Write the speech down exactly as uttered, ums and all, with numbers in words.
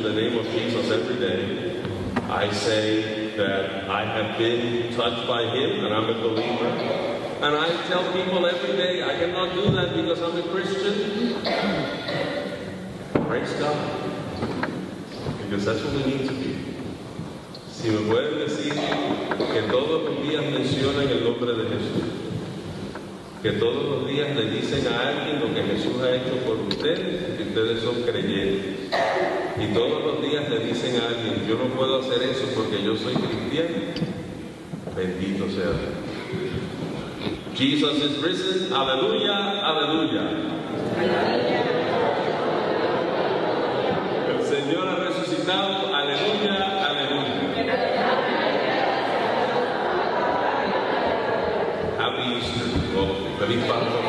the name of Jesus every day. I say that I have been touched by Him and I'm a believer. And I tell people every day, I cannot do that because I'm a Christian. Praise God. Because that's what we need to be. Si me pueden decir que todos los días mencionan el nombre de Jesús, que todos los días le dicen a alguien lo que Jesús ha hecho por ustedes, que ustedes son creyentes, y todos los días le dicen a alguien, yo no puedo hacer eso porque yo soy cristiano, bendito sea Dios. Jesus is risen, aleluya, aleluya. El Señor ha resucitado, aleluya, aleluya. Happy Easter, oh, feliz Pascua.